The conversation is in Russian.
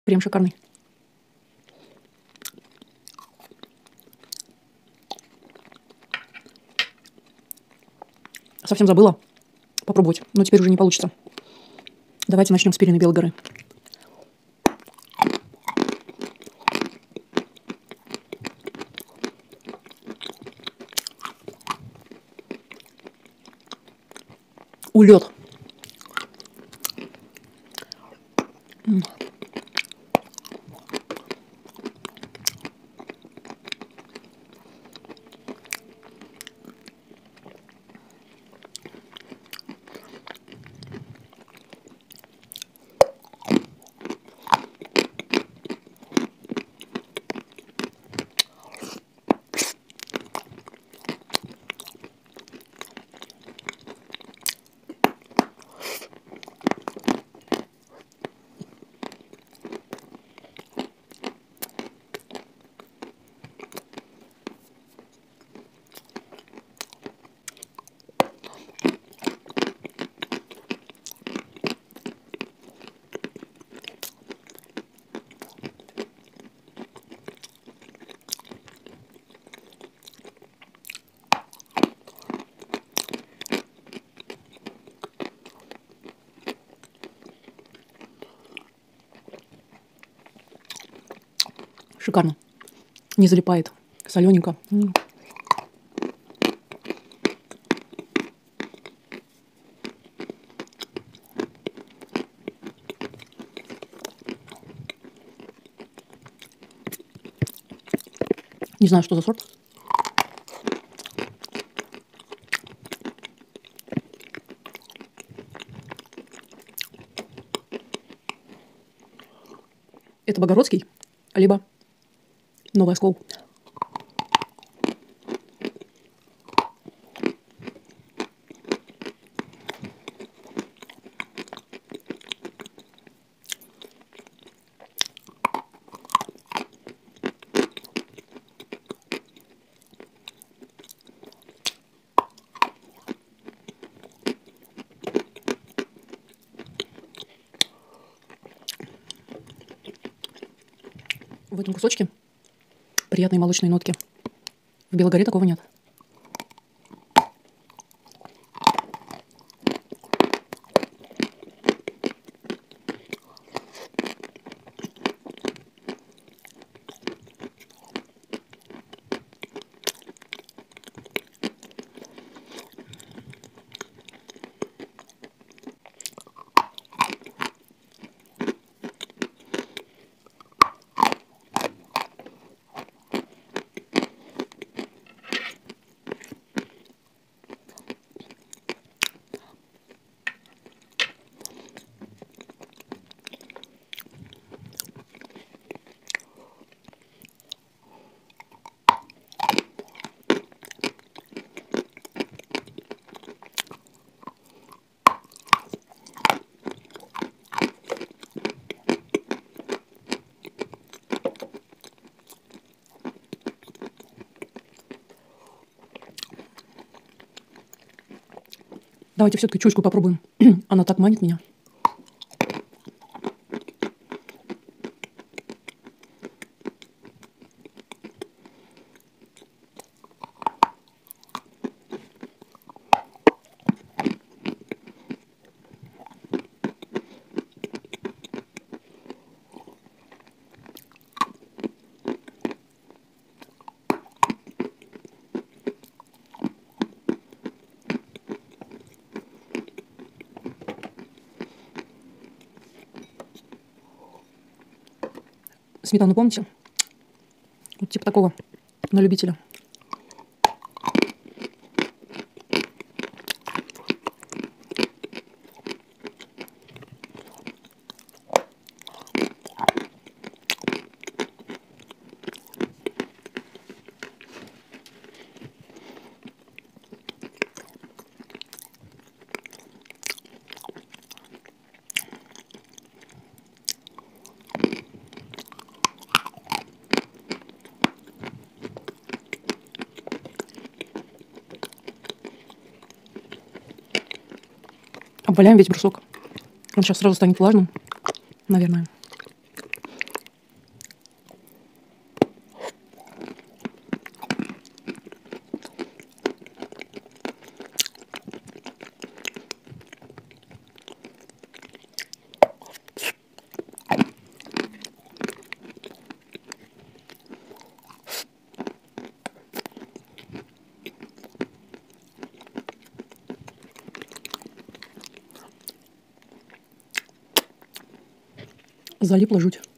Крем шикарный. Совсем забыла попробовать, но теперь уже не получится. Давайте начнем с пиреной Белой горы. Улет. Шикарно. Не залипает. Солененько. Не знаю, что за сорт. Это Богородский, либо Новый Оскол. В этом кусочке приятные молочные нотки. В Белой горе такого нет. Давайте все-таки чучку попробуем. Она так манит меня. Сметану помните? Вот типа такого, на любителя. Обваляем весь брусок. Он сейчас сразу станет влажным, наверное. залипла жуть.